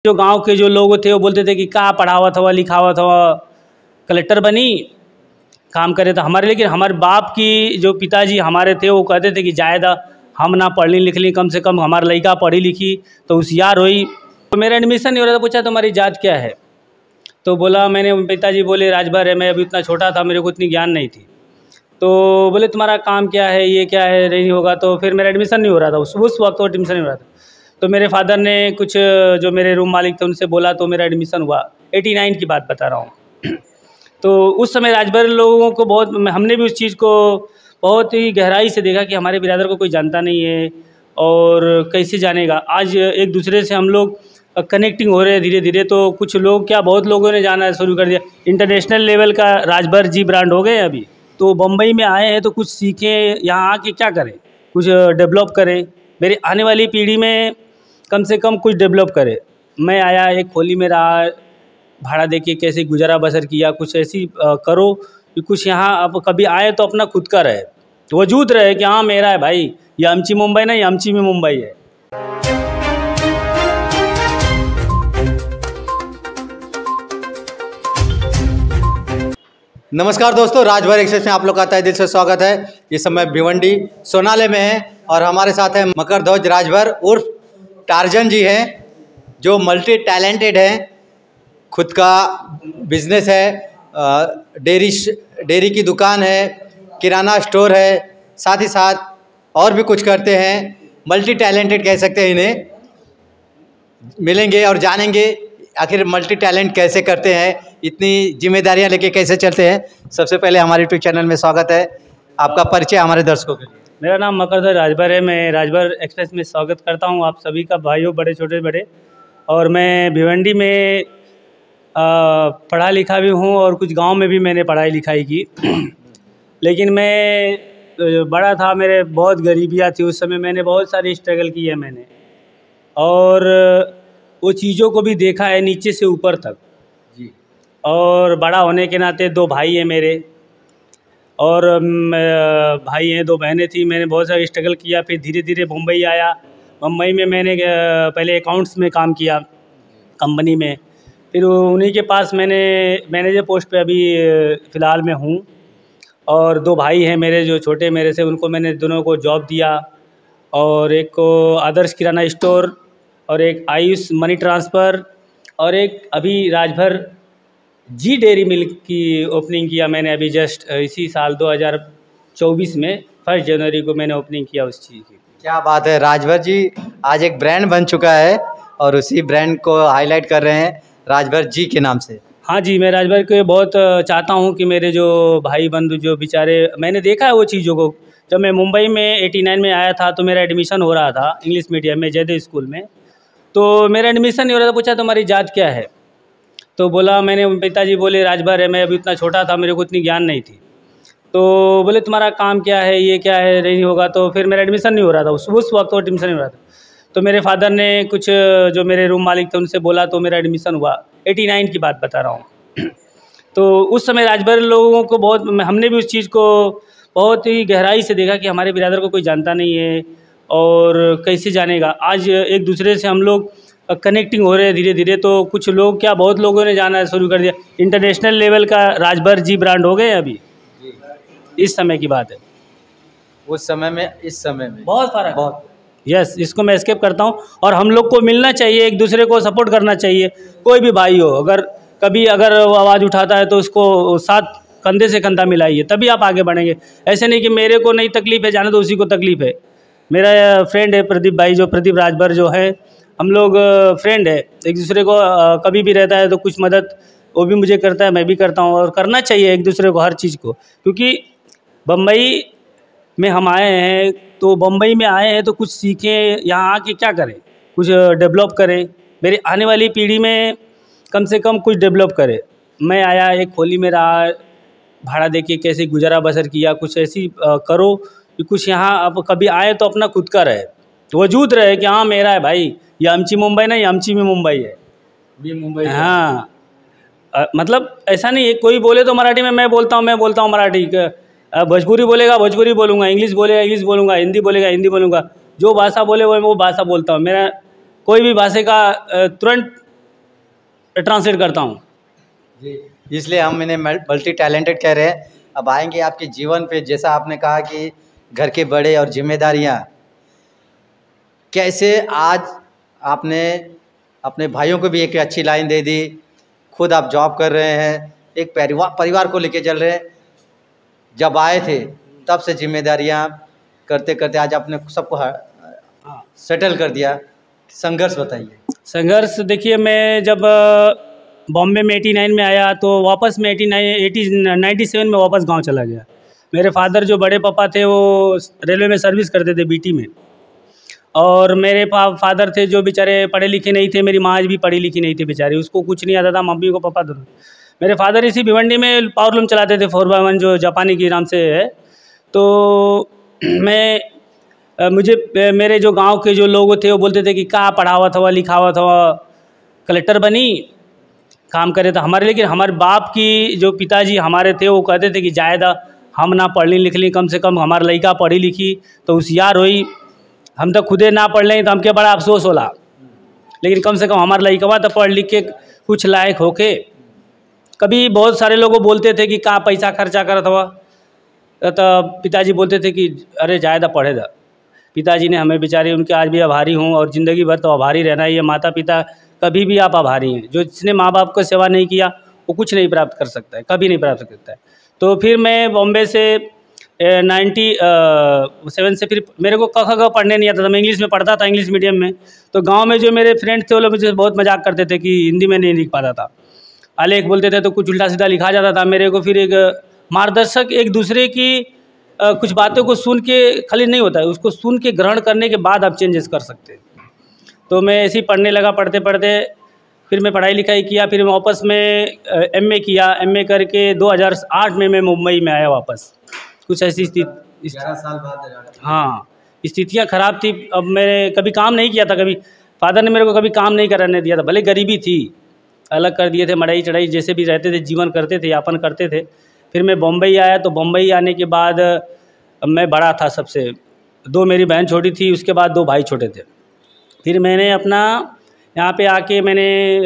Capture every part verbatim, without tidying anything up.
जो गांव के जो लोग थे वो बोलते थे कि का पढ़ावत हवा लिखावत हवा, कलेक्टर बनी काम करे तो हमारे, लेकिन हमारे बाप की जो पिताजी हमारे थे वो कहते थे कि जायदा हम ना पढ़ ली लिख ली, कम से कम हमारा लड़का पढ़ी लिखी तो होशियार हुई। तो मेरा एडमिशन नहीं हो रहा था, पूछा तुम्हारी जात क्या है, तो बोला, मैंने पिताजी बोले राजभर है, मैं अभी इतना छोटा था, मेरे को इतनी ज्ञान नहीं थी। तो बोले तुम्हारा काम क्या है, ये क्या है, नहीं होगा, तो फिर मेरा एडमिशन नहीं हो रहा था उस उस वक्त, वो एडमिशन नहीं हो रहा था। तो मेरे फादर ने कुछ जो मेरे रूम मालिक थे उनसे बोला तो मेरा एडमिशन हुआ। एटी नाइन की बात बता रहा हूँ। तो उस समय राजभर लोगों को बहुत, हमने भी उस चीज़ को बहुत ही गहराई से देखा कि हमारे बिरादर को कोई जानता नहीं है और कैसे जानेगा। आज एक दूसरे से हम लोग कनेक्टिंग हो रहे हैं धीरे धीरे। तो कुछ लोग क्या, बहुत लोगों ने जाना शुरू कर दिया, इंटरनेशनल लेवल का राजभर जी ब्रांड हो गए अभी। तो बम्बई में आए हैं तो कुछ सीखें, यहाँ आके क्या करें, कुछ डेवलप करें, मेरी आने वाली पीढ़ी में कम से कम कुछ डेवलप करे। मैं आया एक खोली में रहा, भाड़ा देके कैसे गुजारा बसर किया, कुछ ऐसी आ, करो कि कुछ यहाँ अब कभी आए तो अपना खुद का रहे, वजूद रहे कि हाँ मेरा है भाई, ये आमची मुंबई नहीं, आमची में मुंबई है। नमस्कार दोस्तों, राजभर एक्सप्रेस में आप लोग का तहे दिल से स्वागत है। इस समय भिवंडी सोनाले में है और हमारे साथ है मकर ध्वज राजभर उर्फ टार्जन जी हैं, जो मल्टी टैलेंटेड हैं। खुद का बिजनेस है, डेयरी डेयरी की दुकान है, किराना स्टोर है, साथ ही साथ और भी कुछ करते हैं। मल्टी टैलेंटेड कह सकते हैं इन्हें। मिलेंगे और जानेंगे आखिर मल्टी टैलेंट कैसे करते हैं, इतनी जिम्मेदारियां लेके कैसे चलते हैं। सबसे पहले हमारे यूट्यूब चैनल में स्वागत है, आपका परिचय हमारे दर्शकों के लिए। मेरा नाम मकर ध्वज राजभर है, मैं राजभर एक्सप्रेस में स्वागत करता हूं आप सभी का, भाइयों बड़े छोटे बड़े। और मैं भिवंडी में आ, पढ़ा लिखा भी हूं और कुछ गांव में भी मैंने पढ़ाई लिखाई की। लेकिन मैं बड़ा था, मेरे बहुत गरीबियाँ थी उस समय, मैंने बहुत सारी स्ट्रगल की है मैंने, और वो चीज़ों को भी देखा है नीचे से ऊपर तक जी। और बड़ा होने के नाते दो भाई हैं मेरे, और भाई हैं, दो बहनें थी। मैंने बहुत सारा स्ट्रगल किया, फिर धीरे धीरे मुंबई आया। मुंबई में मैंने पहले अकाउंट्स में काम किया कंपनी में, फिर उन्हीं के पास मैंने मैनेजर पोस्ट पे अभी फ़िलहाल में हूँ। और दो भाई हैं मेरे जो छोटे मेरे से, उनको मैंने दोनों को जॉब दिया, और एक को आदर्श किराना स्टोर, और एक आयुष मनी ट्रांसफ़र, और एक अभी राजभर जी डेयरी मिल्क की ओपनिंग किया मैंने अभी जस्ट इसी साल दो हज़ार चौबीस में, फर्स्ट जनवरी को मैंने ओपनिंग किया उस चीज़ की। क्या बात है, राजभर जी आज एक ब्रांड बन चुका है और उसी ब्रांड को हाईलाइट कर रहे हैं राजभर जी के नाम से। हाँ जी, मैं राजभर को बहुत चाहता हूँ कि मेरे जो भाई बंधु जो बेचारे, मैंने देखा है वो चीज़ों को। जब मैं मुंबई में एटी नाइन में आया था तो मेरा एडमिशन हो रहा था इंग्लिश मीडियम में जयदेव स्कूल में। तो मेरा एडमिशन नहीं हो रहा था, पूछा तुम्हारी जात क्या है, तो बोला, मैंने पिताजी बोले राजभर है, मैं अभी इतना छोटा था, मेरे को इतनी ज्ञान नहीं थी। तो बोले तुम्हारा काम क्या है, ये क्या है, नहीं होगा, तो फिर मेरा एडमिशन नहीं हो रहा था उस उस वक्त, वो एडमिशन नहीं हो रहा था। तो मेरे फादर ने कुछ जो मेरे रूम मालिक थे उनसे बोला तो मेरा एडमिशन हुआ। एटी नाइन की बात बता रहा हूँ। तो उस समय राजभर लोगों को बहुत, हमने भी उस चीज़ को बहुत ही गहराई से देखा कि हमारे बिरादर को कोई जानता नहीं है और कैसे जानेगा। आज एक दूसरे से हम लोग कनेक्टिंग हो रहे हैं धीरे धीरे। तो कुछ लोग क्या, बहुत लोगों ने जाना शुरू कर दिया, इंटरनेशनल लेवल का राजभर जी ब्रांड हो गए अभी। इस समय की बात है, उस समय में इस समय में बहुत फर्क, बहुत यस, इसको मैं एस्केप करता हूँ। और हम लोग को मिलना चाहिए, एक दूसरे को सपोर्ट करना चाहिए। कोई भी भाई हो, अगर कभी अगर वो आवाज़ उठाता है तो उसको साथ कंधे से कंधा मिलाइए, तभी आप आगे बढ़ेंगे। ऐसे नहीं कि मेरे को नहीं तकलीफ़ है, जाने तो उसी को तकलीफ़ है। मेरा फ्रेंड है प्रदीप भाई, जो प्रदीप राजभर जो है, हम लोग फ्रेंड है, एक दूसरे को कभी भी रहता है तो कुछ मदद वो भी मुझे करता है, मैं भी करता हूँ, और करना चाहिए एक दूसरे को हर चीज़ को। क्योंकि बम्बई में हम आए हैं, तो बम्बई में आए हैं तो कुछ सीखें, यहाँ आके क्या करें, कुछ डेवलप करें, मेरी आने वाली पीढ़ी में कम से कम कुछ डेवलप करे। मैं आया एक खोली में रहा, भाड़ा देके कैसे गुजारा बसर किया, कुछ ऐसी आ, करो कि कुछ यहाँ अब कभी आए तो अपना खुद का रहे, वजूद रहे कि हाँ मेरा है भाई, ये आमची मुंबई नहीं, आमची में मुंबई है, भी मुंबई। हाँ, आ, मतलब ऐसा नहीं है, कोई बोले तो मराठी में मैं बोलता हूँ, मैं बोलता हूँ मराठी, भोजपुरी बोलेगा भोजपुरी बोलूँगा, इंग्लिश बोलेगा इंग्लिश बोलूँगा, हिंदी बोलेगा हिंदी बोलूँगा, जो भाषा बोले वो वो भाषा बोलता हूँ। मेरा कोई भी भाषा का तुरंत ट्रांसलेट करता हूँ जी, इसलिए हम इन्हें मल्टी टैलेंटेड कह रहे हैं। अब आएंगे आपके जीवन पे, जैसा आपने कहा कि घर के बड़े और जिम्मेदारियाँ, कैसे आज आपने अपने भाइयों को भी एक अच्छी लाइन दे दी, खुद आप जॉब कर रहे हैं, एक परिवार परिवार को लेके चल रहे हैं। जब आए थे तब से जिम्मेदारियां करते करते आज आपने सबको सेटल कर दिया। संघर्ष बताइए। संघर्ष देखिए, मैं जब बॉम्बे में एटी नाइन में आया तो वापस में eighty nine eighty ninety seven में वापस गांव चला गया। मेरे फादर जो बड़े पापा थे वो रेलवे में सर्विस करते थे बीटी में, और मेरे फादर थे जो बेचारे पढ़े लिखे नहीं थे। मेरी माँ भी पढ़ी लिखी नहीं थी बेचारी, उसको कुछ नहीं आता था, मम्मी को पापा दोनों। मेरे फादर इसी भिवंडी में पावर लूम चलाते थे, फोर बाई वन जो जापानी के नाम से है। तो मैं मुझे मेरे जो गांव के जो लोग थे वो बोलते थे कि कहाँ पढ़ावत हुआ लिखावत हुआ, कलेक्टर बनी काम करे। तो हमारे लेकिन हमारे बाप की जो पिताजी हमारे थे वो कहते थे कि जायदा हम ना पढ़ ली लिख ली, कम से कम हमारा लड़का पढ़ी लिखी तो होशियार हुई। हम तो खुदे ना पढ़ लें तो हमके बड़ा अफसोस होला, लेकिन कम से कम हमारा लड़का तो पढ़ लिख के कुछ लायक होके। कभी बहुत सारे लोग बोलते थे कि कहाँ पैसा खर्चा करत हुआ, तो पिताजी बोलते थे कि अरे ज़्यादा पढ़े दा। पिताजी ने हमें बेचारे, उनके आज भी आभारी हूँ, और ज़िंदगी भर तो आभारी रहना ही है। माता पिता कभी भी आप आभारी हैं। जो जिसने माँ बाप को सेवा नहीं किया वो कुछ नहीं प्राप्त कर सकता है, कभी नहीं प्राप्त कर सकता है। तो फिर मैं बॉम्बे से नाइन्टी सेवन से फिर मेरे को क ख ग पढ़ने नहीं आता था। मैं इंग्लिश में पढ़ता था, इंग्लिश मीडियम में। तो गांव में जो मेरे फ्रेंड थे वो लोग मुझे बहुत मजाक करते थे कि हिंदी में नहीं लिख पाता था। आलेख बोलते थे तो कुछ उल्टा सीधा लिखा जाता था। मेरे को फिर एक मार्गदर्शक, एक दूसरे की आ, कुछ बातों को सुन के खाली नहीं होता है, उसको सुन के ग्रहण करने के बाद आप चेंजेस कर सकते हैं। तो मैं ऐसे ही पढ़ने लगा, पढ़ते पढ़ते फिर मैं पढ़ाई लिखाई किया। फिर मैं वापस में एमए किया। एमए करके दो हज़ार आठ में मैं मुंबई में आया वापस। कुछ ऐसी स्थिति साल बाद हाँ स्थितियाँ ख़राब थी। अब मैंने कभी काम नहीं किया था, कभी फादर ने मेरे को कभी काम नहीं करने दिया था, भले गरीबी थी, अलग कर दिए थे, मड़ाई चढ़ाई जैसे भी रहते थे, जीवन करते थे, यापन करते थे। फिर मैं बम्बई आया। तो बम्बई आने के बाद मैं बड़ा था सबसे, दो मेरी बहन छोटी थी, उसके बाद दो भाई छोटे थे। फिर मैंने अपना यहाँ पे आके मैंने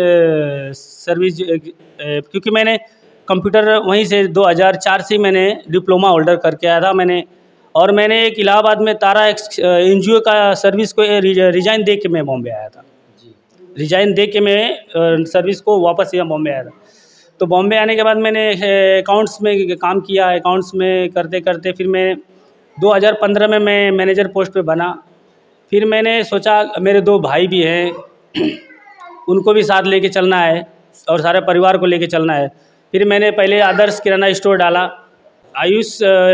सर्विस, क्योंकि मैंने कंप्यूटर वहीं से दो हज़ार चार से मैंने डिप्लोमा होल्डर करके आया था मैंने। और मैंने एक इलाहाबाद में तारा एनजीओ का सर्विस को रिजाइन दे के मैं बॉम्बे आया था। रिजाइन दे के मैं सर्विस को वापस यहाँ बॉम्बे आया था। तो बॉम्बे आने के बाद मैंने अकाउंट्स में काम किया। अकाउंट्स में करते करते फिर मैं दो हज़ार पंद्रह में मैं मैनेजर पोस्ट पे बना। फिर मैंने सोचा मेरे दो भाई भी हैं, उनको भी साथ लेके चलना है और सारे परिवार को लेके चलना है। फिर मैंने पहले आदर्श किराना स्टोर डाला, आयुष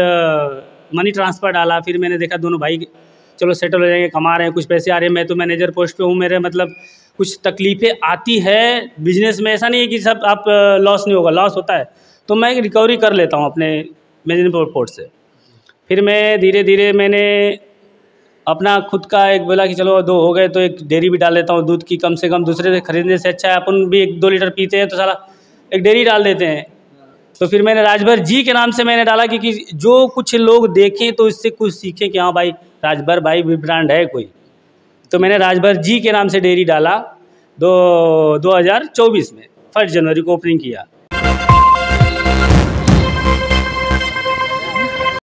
मनी ट्रांसफ़र डाला। फिर मैंने देखा दोनों भाई चलो सेटल हो जाएंगे, कमा रहे हैं, कुछ पैसे आ रहे हैं, मैं तो मैनेजर पोस्ट पे हूँ। मेरे मतलब कुछ तकलीफ़ें आती है बिजनेस में, ऐसा नहीं है कि सब आप लॉस नहीं होगा, लॉस होता है, तो मैं एक रिकवरी कर लेता हूँ अपने मैनेजमेंट पोस्ट से। फिर मैं धीरे धीरे मैंने अपना खुद का एक बोला कि चलो दो हो गए तो एक डेयरी भी डाल लेता हूँ दूध की, कम से कम दूसरे से खरीदने से अच्छा है अपन भी एक दो लीटर पीते हैं तो साला एक डेयरी डाल देते हैं। तो फिर मैंने राजभर जी के नाम से मैंने डाला क्योंकि जो कुछ लोग देखें तो इससे कुछ सीखें कि हाँ भाई राजभर भाई भी ब्रांड है कोई। तो मैंने राजभर जी के नाम से डेयरी डाला। दो दो हज़ार चौबीस में फर्स्ट जनवरी को ओपनिंग किया।